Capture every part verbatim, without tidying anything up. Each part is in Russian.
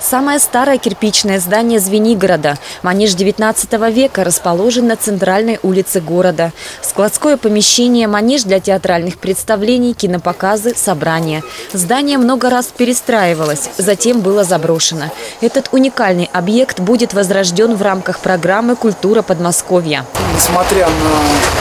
Самое старое кирпичное здание Звенигорода. Манеж девятнадцатого века расположен на центральной улице города. Складское помещение, манеж для театральных представлений, кинопоказы, собрания. Здание много раз перестраивалось, затем было заброшено. Этот уникальный объект будет возрожден в рамках программы «Культура Подмосковья». Несмотря на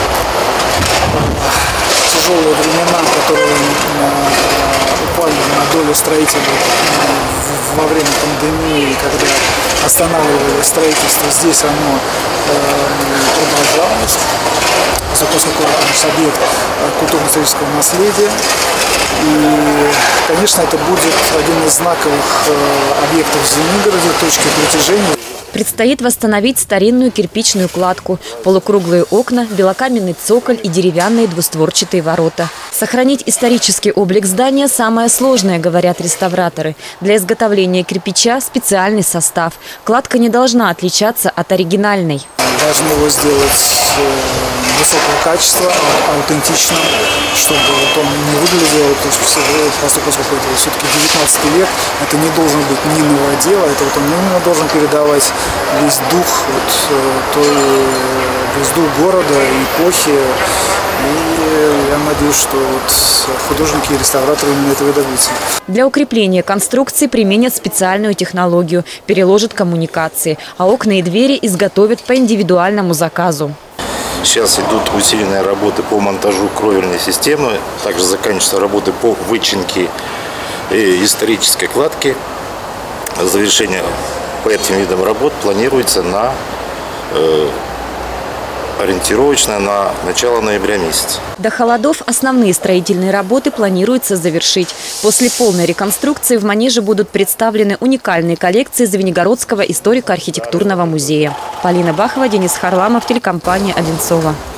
тяжелые времена, которые упали на долю строителей во время пандемии, когда останавливали строительство, здесь оно продолжалось, поскольку это объект культурно-исторического наследия. И, конечно, это будет один из знаковых объектов в Звенигороде, точки притяжения. Предстоит восстановить старинную кирпичную кладку, полукруглые окна, белокаменный цоколь и деревянные двустворчатые ворота. Сохранить исторический облик здания – самое сложное, говорят реставраторы. Для изготовления кирпича специальный состав. Кладка не должна отличаться от оригинальной. Важно его сделать высокого качества, аутентичным, чтобы он не выглядел, то есть, поскольку это все-таки девятнадцатый век, это не должен быть ни новодел, это вот он именно должен передавать весь дух, вот, той, весь дух города, эпохи. И я надеюсь, что вот художники и реставраторы именно этого и добьются. Для укрепления конструкции применят специальную технологию, переложат коммуникации, а окна и двери изготовят по индивидуальному заказу. Сейчас идут усиленные работы по монтажу кровельной системы, также заканчиваются работы по вычинке исторической кладки. Завершение по этим видам работ планируется на э, ориентировочно на начало ноября месяца. До холодов основные строительные работы планируется завершить. После полной реконструкции в манеже будут представлены уникальные коллекции Звенигородского историко-архитектурного музея. Полина Бахова, Денис Харламов, телекомпания «Одинцово».